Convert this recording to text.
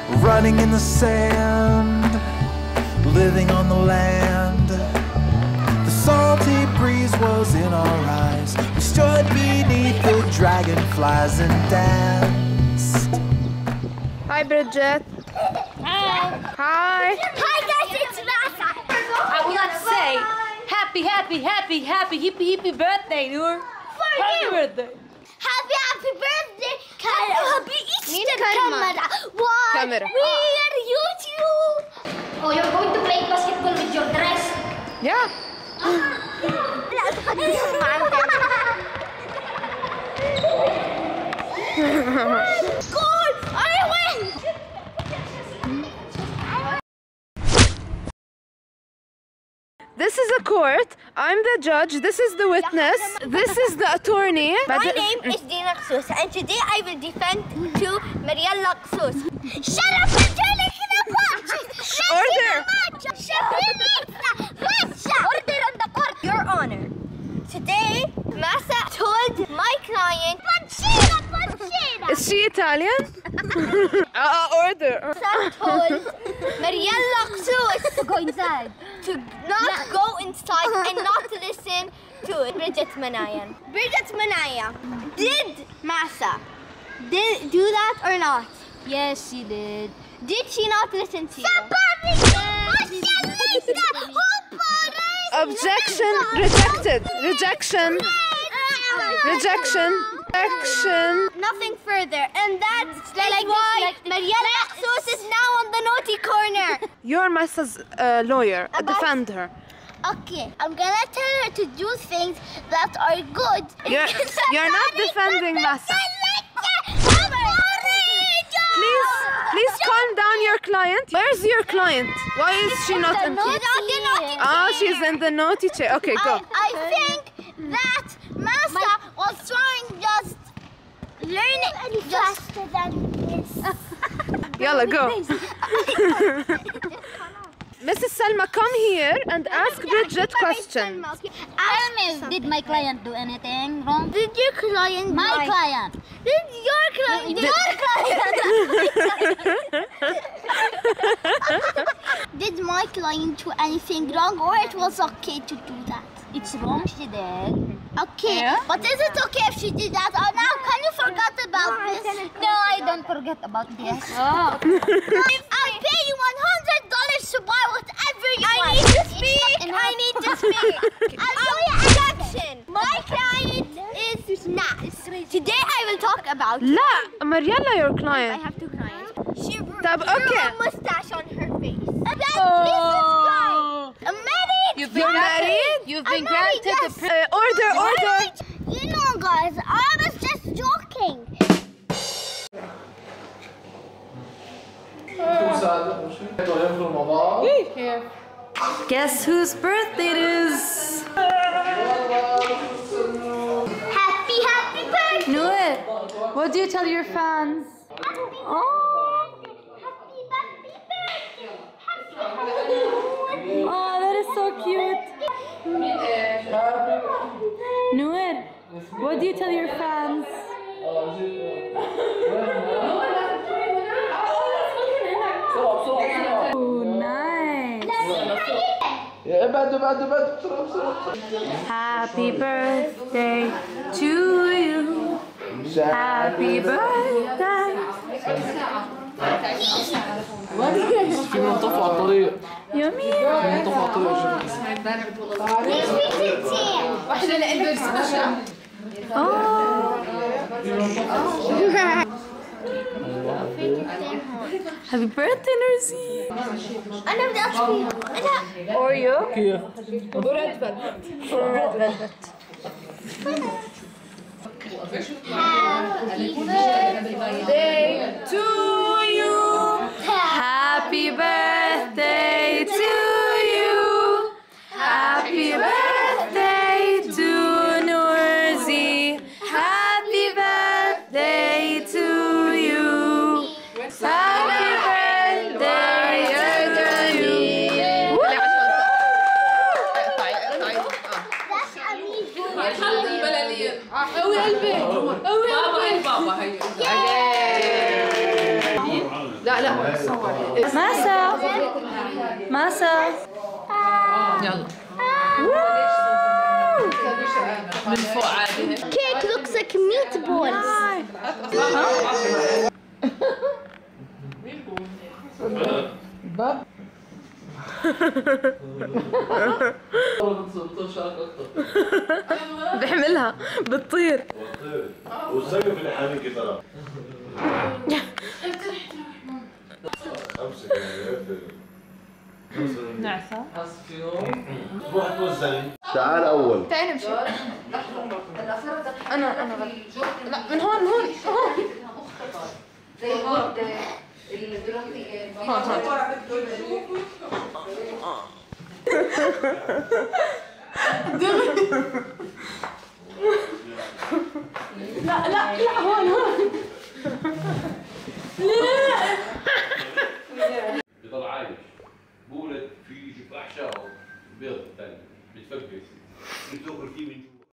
running in the sand, living on the land. The salty breeze was in our eyes. We stood beneath the dragonflies and danced. Hi, Bridget. Hi. Hi. Hi guys, it's Masa. I would like to say happy, hippie birthday, Noor. Happy birthday. Happy birthday. Happy Easter camera. What? Camera. We are YouTube. Oh, you're going to play basketball with your dress? Yeah. Goal! I win! This is a court. I'm the judge. This is the witness. This is the attorney. My name is Dina Ksus, and today I will defend to Mariella Ksus. Shut up and turn it in the watch! Order! Order on the court, Your Honor. Today, Masa told my client, Panchina! Is she Italian? Order. Masa told Mariella Ksus to go inside. To not go inside and not listen to Bridget Manayan. Bridget Manaya, did Masa do that or not? Yes, she did. Did she not listen to you? Objection. Rejected. Rejection. Rejection. Rejection. Nothing further, and that's why Mariella Ksus is now on the naughty corner. You're Masa's lawyer. Defend her. Okay, I'm gonna tell her to do things that are good. You're not defending Masa. Please calm down your client. Where's your client? Why is she not in court? Oh, she's in the naughty chair. Okay, go. I think that Masa was trying just learning faster than this. Yalla, go. Mrs. Salma, come here and ask Bridget questions. Did my client do anything wrong? Did your client My client. Did your client Did my client do anything wrong, or it was okay to do that? It's wrong, she did. Okay, Yeah. but is it okay if she did that? Oh, now can you forget about this? No, I don't forget about this. I'll pay you $100 to buy whatever you want. I need to speak. I'll show you action. My client is Nas. Today I will talk about. لا Mariella, your I client. have two clients. She grew Okay. a mustache on her face. And then please subscribe. I'm married. You're married? You've I'm been married, granted yes. the Order. You know, guys, I was just joking. Guess whose birthday it is? Happy birthday. Noor, what do you tell your fans? Oh. Oh, that is so cute. Noor, what do you tell your fans? Oh, nice. Happy birthday to you. Happy birthday. في منطقة على الطريق. يمين. منطقة على الطريق. واحدة لإلبس Happy birthday, NooRZ. أنا بدي أطفي. لا. Oreo. كيف؟ Red velvet. Happy birthday to you. Happy birthday to you. Happy birthday to NooRZ. Happy birthday to you. Happy birthday to you. That's amazing. لا ماسة ماسة يلا من فوق عادي. Cake looks like meatballs. بحملها بتطير. والسيف اللي حاميكي ترى. نعسة. روح توزعي. تعال أول. تعالي نمشي. أنا غلط. لا من هون زي هون اللي دلوقتي لا هون